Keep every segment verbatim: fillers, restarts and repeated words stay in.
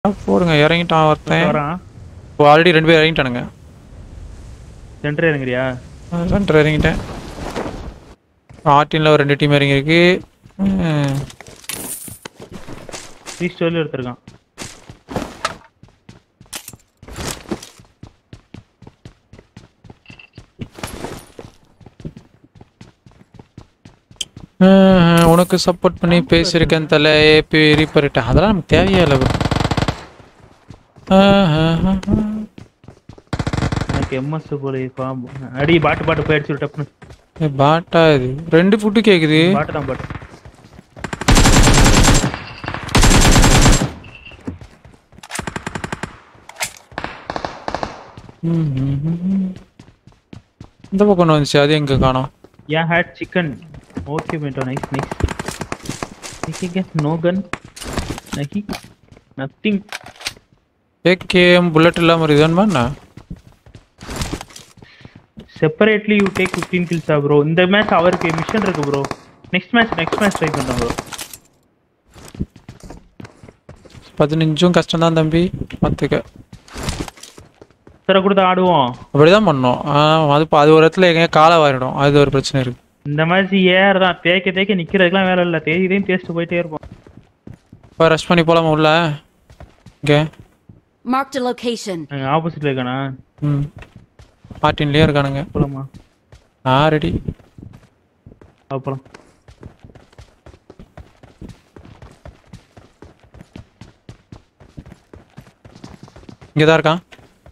போடுங்க இறங்கிட்டான் ஒருத்தன் வரான். இப்போ ஆல்ரெடி ரெண்டு பேர் இறங்கிட்டானுங்க. சென்டர் இறங்குறியா? சென்டர் இறங்கிட்டேன். ஆர்டின்ல ஒரு ரெண்டு டீம் இறங்கிருக்கு. த்ரீ ஸ்டோரில் எடுத்துருக்கான். உனக்கு சப்போர்ட் பண்ணி பேசியிருக்கேன் தலை ரீப்பரிட்டேன். அதெல்லாம் நமக்கு தேவையே இல்லை. எனக்கு எம்எஸ் போல அடி பாட்டு பாட்டு போய் அடிச்சு டப்புன்னு. பாட்டா இது ரெண்டு ஃபுட்டு கேக்குது. பாட்டு தான் பாட்டு. இந்த பக்கம் வந்துச்சு, அது எங்க காணோம்? Yeah had chicken. ஓகே மேட்டோ, nice nice. Okay get no gun. நஹி நதிங். ஏகேஎம் புல்லட் இல்லாம இருக்குதான்மா என்ன? Separately you take fifteen kills ah bro. இந்த மேட்ச் அவருக்கு மிஷன் இருக்கு bro. Next match next match try பண்றோம் bro. பதினஞ்சும் கஷ்டம் தான் தம்பி, பாத்துக்க. சர கொடுத்து ஆடுவோம். அப்படிதான் பண்ணோம். அது அது ஒரு இடத்துல எங்க காலை வாரிடும், அது ஒரு பிரச்சனை இருக்கு. இந்த மாதிரி ஏர் தான் தேய்க்க தேய்க்க நிக்கிறதுக்குலாம் வேலை இல்லை. தேய்தையும் தேய்ச்சிட்டு போயிட்டே இருப்போம். இப்போ ரஷ் பண்ணி போலாமா உள்ள? இங்கே மார்க் தி லொகேஷன். ஆப்போசிட்ல இருக்கானா? ம் ஆர்டின்லயே இருக்கானுங்க. போலாமா? ஆ ரெடி. அப்புறம் இங்கே தான் இருக்கான்.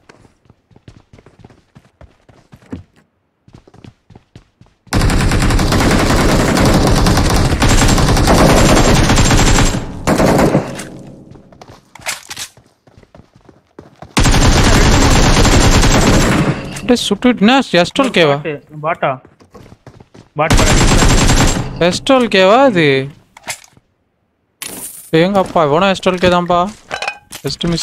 சுட்டுனா எஸ்டோல் கேவா? பாட்டா பாட் எஸ்டோல் கேவா அது? எங்க அப்பா இவனா எஸ்டோல் கே தான்ப்பா. Just miss.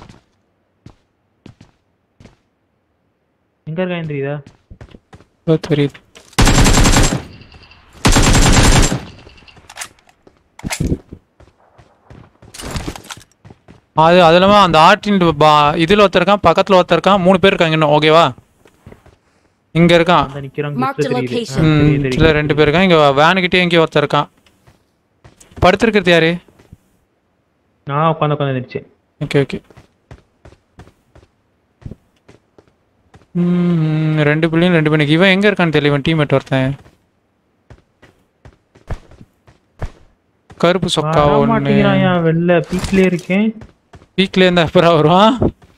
எங்க இருக்கான் தெரியுதா? ஓ தெரியுது. அது அது இல்லாமல் அந்த ஆர்டின் இதில் ஒருத்தருக்கான், பக்கத்தில் ஒருத்தருக்கான், மூணு பேர் இருக்காங்க இன்னும். ஓகேவா? இங்கே இருக்கான். இல்லை ரெண்டு பேர் இருக்கான். இங்கே வேனுக்கிட்டே இங்கே ஒருத்தர் இருக்கான். படுத்துருக்கிறது யாரு? நான் உட்காந்து உட்காந்துருச்சு. Okay okay. ம் ரெண்டு பிள்ளையும் ரெண்டு பிள்ளைங்க. இவன் எங்கே இருக்கான்னு தெரியல. இவன் டீம்மேட் ஒருத்தன் கருப்பு சொக்கா ஒன்று. வெளில பீக்லேயே இருக்கேன். பீக்ல இருந்தா அப்புறம் வருவான்.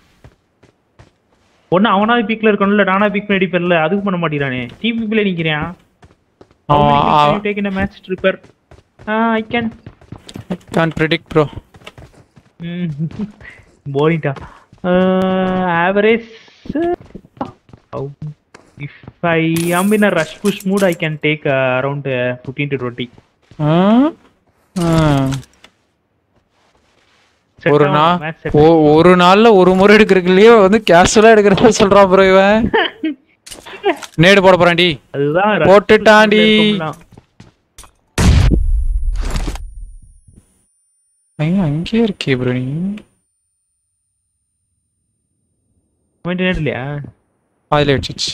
ஒன்னு அவனாவது பீக்ல இருக்கணும்ல, நானா பீக் அடிப்பேன்ல, அதுக்கு பண்ண மாட்டேங்கிறானே. டீம் பீக்ல நிக்கிறேன். அவன் take in a match tripper. ah I can I can't predict bro. போரிட்டா. average if I am in a rush push mood I can take uh, around uh, fifteen to twenty. ah ah ஒரு நாள் ஒரு நாள்ல ஒரு முறை எடுக்கிறதுலயே வந்து கேஷுவலா எடுக்கிறத சொல்றான் ப்ரோ இவன். நேடு போட போறான்டி. அதுதான் போட்டுட்டான்டி. ஐயா அங்கே இருக்கே ப்ரோ நீ. பாயிண்ட் நேட் இல்லையா? அதுல வெச்சிச்சு.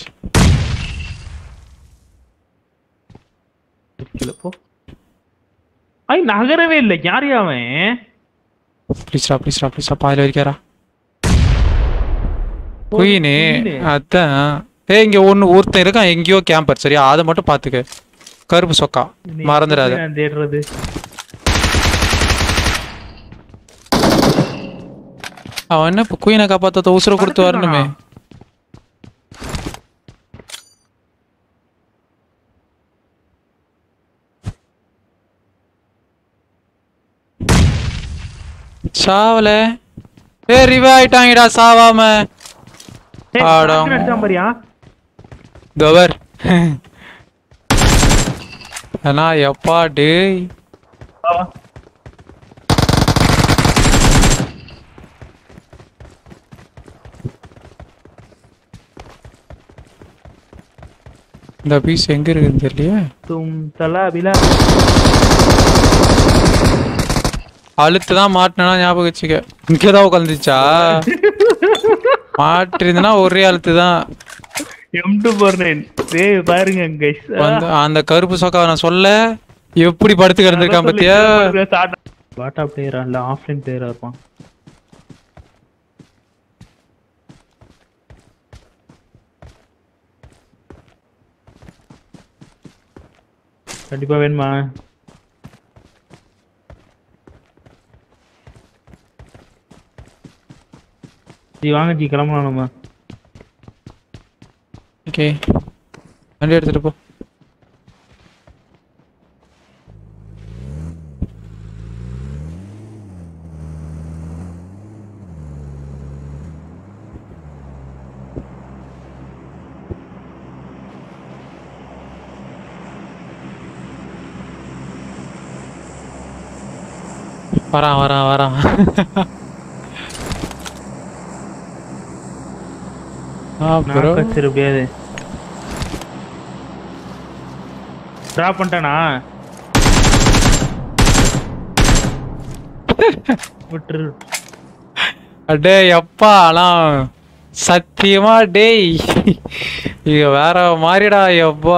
போ. ஐ நகரவே இல்லை. யார் அவன்? ப்ளீஸ் ரா ப்ளீஸ் ரா ப்ளீஸ் ரா பாயில வரிக்காரா. குயினே அதான். ஏய் இங்க ஒன்னு ஒருத்தன் இருக்கான் எங்கேயோ கேம்பர். சரியா? அதை மட்டும் பாத்துக்க. கருப்பு சொக்கா மறந்துடாத. தேடுறது அவன் என்ன இப்போ குயினை காப்பாத்த உசுர கொடுத்து வரணுமே. சாவல. ஏ ரிவே ஆயிட்டாங்கடா சாவாம. ஆடா அடிச்சான் பாரியா. தவர். அண்ணா எப்பா டேய். இந்த பீஸ் எங்க இருக்குன்னு தெரியலையே. தும் தலா பிலா. அழுத்து தான் மாட்டினா ஞாபகம் வச்சுக்க. இங்கேதான் உட்காந்துச்சா? மாட்டிருந்தனா ஒரே அழுத்து தான். எம் டூ ஃபோர் நைன் டேய் பாருங்க गाइस. வந்து அந்த கருப்பு சொக்காவை நான் சொல்ல எப்படி படுத்து கிடந்திருக்கான் பாத்தியா? பாட்டா பிளேயரா இல்ல ஆஃப்லைன் பிளேயரா இருப்பான். கண்டிப்பா வேணுமா? ஜி வாங்க ஜி கிளம்பலாம் நம்ம. ஓகே வண்டி எடுத்துட்டு போ. வரான் வரான் வரான். முடியாது. டிராப் பண்ணிட்டானா? விட்டுரு. அடே அப்பா அலாம் சத்தியமா டேய் இங்க வேற மாதிரிடா எப்பா.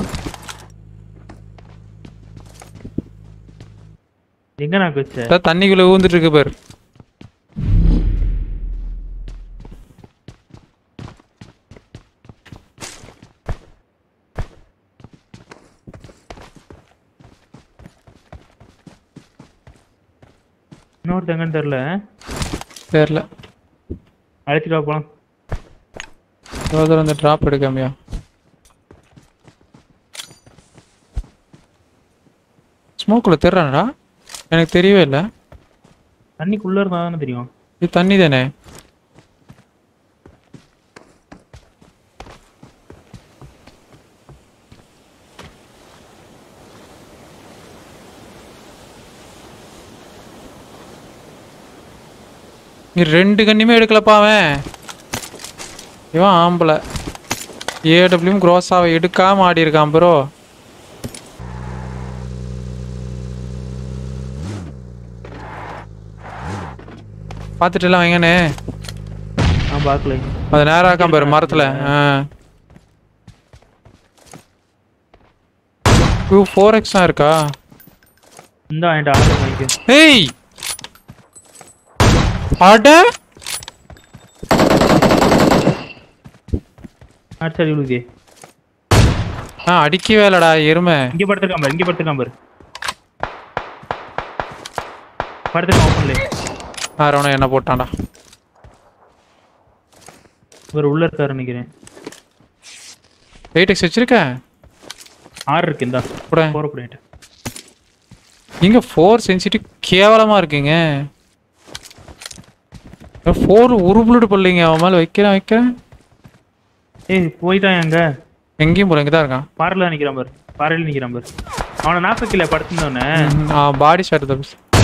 எங்க நான் வச்ச தண்ணிக்குள்ள ஊந்துட்டு இருக்கு பாரு. இன்னொருத்தங்கன்னு தெரியல தெரியல. அழைச்சிட்டு போலாம். அந்த டிராப் எடுக்காமையா? ஸ்மோக்குள்ள தெரியறானடா? எனக்கு தெரியவே இல்லை. தண்ணிக்குள்ள இருந்தா தானே தெரியும். இது தண்ணி தானே? நீ ரெண்டு கண்ணியுமே எடுக்கலப்பா அவன். இவன் ஆம்பளை ஏடபிள்யூம் க்ரோஸாவை எடுக்காம ஆடி இருக்கான் ப்ரோ. பார்த்துட்டு எல்லாம் வைங்கண்ணே. நான் பார்க்கல. அது நேரம் இருக்கான் பாரு மரத்துல. டூ ஃபோர் எக்ஸ் தான் இருக்கா? இந்த ஆயிட்டா வாங்கிக்க. ஏய் அட ஆச்சரி உளுதே. ஆ அடிக்கவே இல்லடா எருமை. இங்க படுத்துக்காம பாரு, இங்க படுத்துக்காம பாரு. படுத்துக்க ஓபன்ல. ஆறவன என்ன போட்டான்டா? இவர் உள்ள இருக்காரு நினைக்கிறேன். எயிட் எக்ஸ் வச்சிருக்க? ஆறு இருக்கு இந்த. போட போற போயிட்டு. இங்க ஃபோர் சென்சிட்டிவ் கேவலமா இருக்குங்க. ஃபோர் ஒரு புல்லட் போடலீங்க. அவன் மேல வைக்கிறேன் வைக்கிறேன். ஏய் போய்தான் எங்க? எங்கேயும் போல, இங்கதான் இருக்கான். பாறையில நிக்கிறான் பாரு. பாறையில நிக்கிறான் பாரு. அவனை நாப்பக்கில படுத்துனவனே. ஆ பாடி ஷாட் தான்.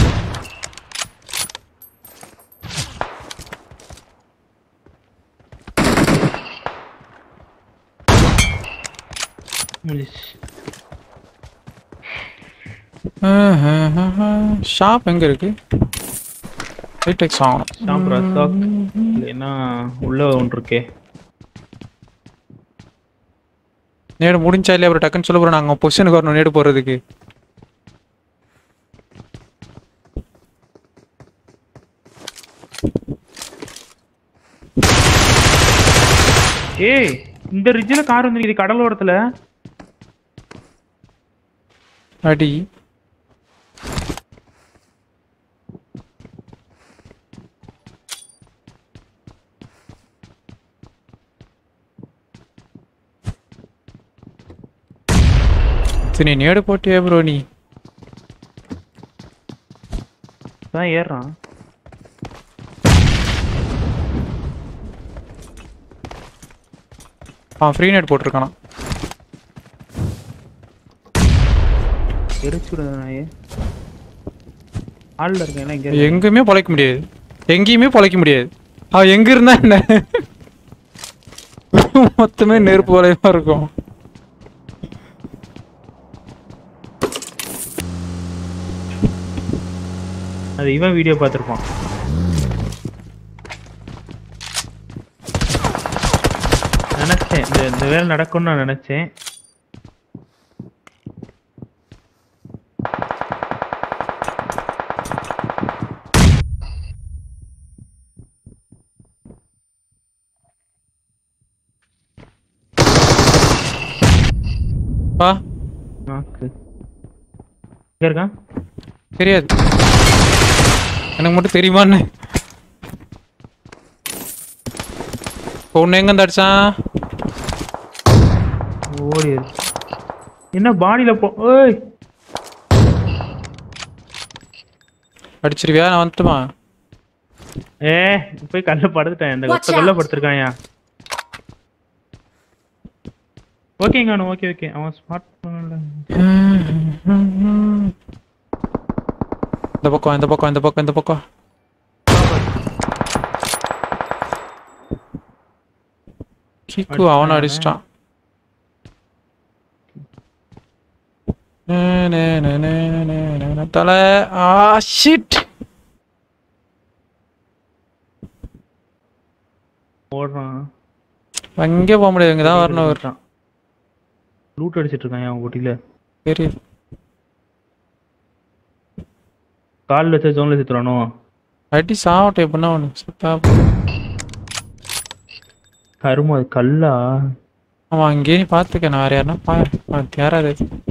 ஷாப் எங்க இருக்கு? எயிட் ஆகணும். ஷாப் ரஸ்டாக் இல்லைன்னா உள்ள ஒன்று இருக்கே. நேடு முடிஞ்சா இல்லையா அப்புறம் டக்குன்னு சொல்ல போறோம். நாங்கள் பொசிஷனுக்கு வரணும் நேடு போடுறதுக்கு. ஏய் இந்த ரிட்ஜ்ல கார் வந்து இது கடலோரத்துல அடி. நீ நேடு போட்டியா ப்ரோ? நீ தான் ஏறான். ஆ ஃப்ரீ நெட் போட்டிருக்கானா? எரிச்சுடுறானே. ஆள்ல இருக்கேன் எங்க? எங்கேயுமே பொழைக்க முடியாது. எங்கேயுமே பொழைக்க முடியாது. ஆ எங்க இருந்தா என்ன? மொத்தமே நெருப்பு வளையமா இருக்கும். அது இவன் வீடியோ பார்த்துருப்பான். நினைச்சேன் இந்த இந்த வேலை நடக்கும்னு நான் நினைச்சேன். பா நாக்கு எங்க இருக்கான் தெரியாது எனக்கு மட்டும் தெரியுமான்னு. பொண்ணு எங்க அடிச்சான்? ஓடி என்ன பாடியில போ. ஓய் அடிச்சிருவியா? நான் வந்துட்டுமா? ஏ போய் கல்ல படுத்துட்டேன். இந்த ஒத்த கல்ல படுத்துருக்காயா? ஓகேங்க அண்ணா. ஓகே ஓகே அவன் ஸ்மார்ட் பண்ணல. இந்த பக்கம் இந்த பக்கம் இந்த பக்கம் இந்த பக்கம் கிக்கு அவனை அடிச்சிட்டான். தலை ஆ ஷிட் ஓடுறான். அங்கே போக முடியாது. இங்கே தான் வரணும். வர்றான். லூட் அடிச்சிட்டு இருக்கான் அவன் குட்டியில. சரி கால் வச்ச ஜோன்ல செத்துறானோ? அடி சாவட்டே எப்படின்னா ஒன்று சுத்தா கருமா அது கல்லா? அவன் அங்கேயே பார்த்துக்க. நான் வேற யாருன்னா பா யாராது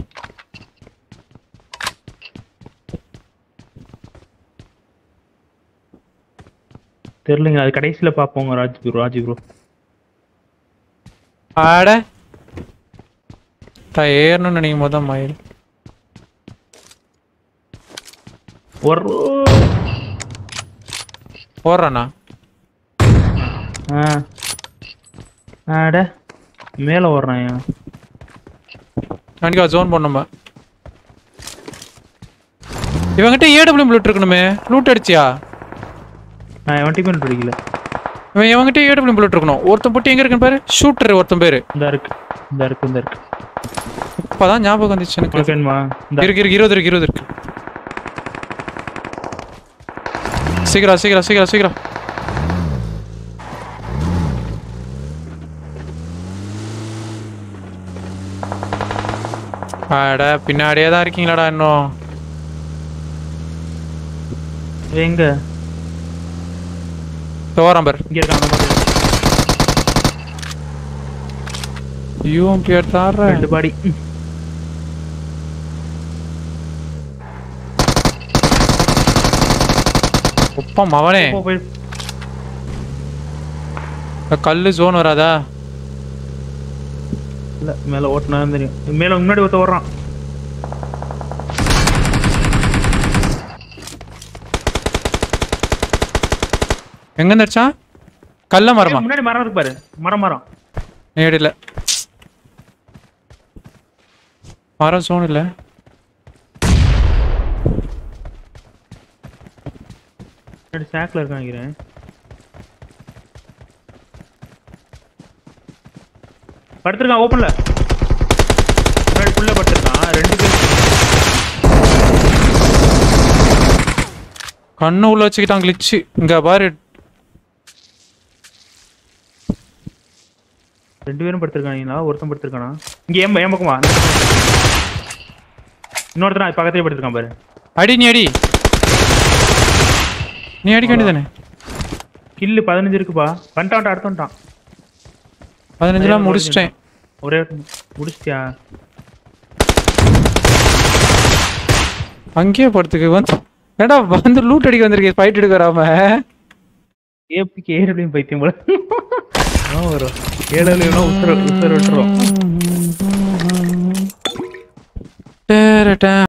தெரியலங்க. அது கடைசியில பாப்போங்க. ராஜ் ப்ரோ ராஜ் ப்ரோ ஆட தா ஏறணும்னு நினைக்கும் போது தான் மயில் ஒரு போடுறானா? ஆ ஆட மேல ஓடுறான். கண்டிப்பா ஜோன் போடணுமா? இவங்கிட்ட ஏடபிள்யூ லூட் இருக்கணுமே. லூட் அடிச்சியா? நான் எவன் டீம் அடிக்கல. இவன் இவங்கிட்ட ஏடபிள்யூ லூட் இருக்கணும். ஒருத்தன் போட்டு எங்க இருக்குன்னு பாரு. ஷூட்டர் ஒருத்தன் பேரு இந்த இருக்கு இந்த இருக்கு இந்த இருக்கு. இப்பதான் ஞாபகம் வந்துச்சு எனக்கு. ஓகேமா இருக்கு இருக்கு இருபது இருக்கு இருபது இருக்கு. சீக்கிரம் சீக்கிரம் சீக்கிரம் சீக்கிரம். ஆட பின்னாடியே தான் இருக்கீங்களாடா இன்னும்? எங்க தோரம் பாரு. இங்க இருக்கான். யூஎம்பி எடுத்தாடுற ரெண்டு பாடி. ஒப்பம் அவனே. போய் கல்லு ஜோன் வராதா? இல்ல மேல ஓட்டுனா தெரியும். மேல முன்னாடி ஒருத்த ஓடுறான். எங்க இருந்துச்சா? கல்ல மரமா? முன்னாடி மரம் இருக்கு பாரு. மரம் மரம் நேடில மரம் ஜோன் இல்ல. முன்னாடி சாக்ல இருக்கான் நினைக்கிறேன். படுத்துருக்கான் ஓப்பன்ல. முன்னாடி புள்ள படுத்துருக்கான். ரெண்டு பேர் கண்ணு உள்ள வச்சுக்கிட்டான் கிளிச்சு. இங்க பாரு ரெண்டு பேரும் படுத்துருக்காங்களா? ஒருத்தன் படுத்துருக்கானா? இங்க ஏன் ஏன் பக்கமா? இன்னொருத்தன் பக்கத்துல படுத்துருக்கான் பாரு. அடி நீ அடி நீ அடிக்க வேண்டியதானே? கில்லு பதினஞ்சு இருக்குப்பா. வந்துட்டான் அடுத்தான். பதினஞ்சுலாம் முடிச்சிட்டேன். ஒரே முடிச்சிட்டியா? அங்கேயே படுத்துக்கு வந்து ஏடா வந்து லூட் அடிக்க வந்திருக்கேன். ஃபைட் எடுக்க வராம ஏபிக்கு ஏடபிள்யூ பைத்தியம் போல வரும். ஏடபிள்யூ உத்தர உத்தர விட்டுரும்.